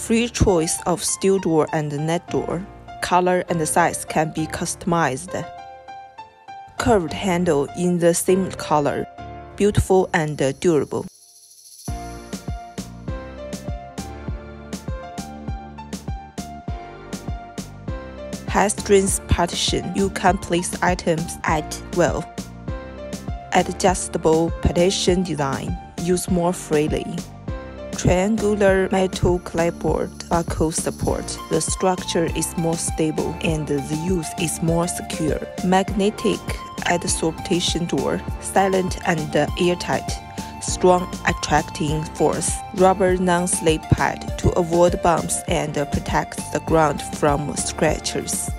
Free choice of steel door and net door. Color and size can be customized. Curved handle in the same color. Beautiful and durable. High-strength partition. You can place items at will. Adjustable partition design. Use more freely. Triangular metal clapboard buckle support. The structure is more stable and the use is more secure. Magnetic adsorption door. Silent and airtight. Strong attracting force. Rubber non-slip pad to avoid bumps and protect the ground from scratches.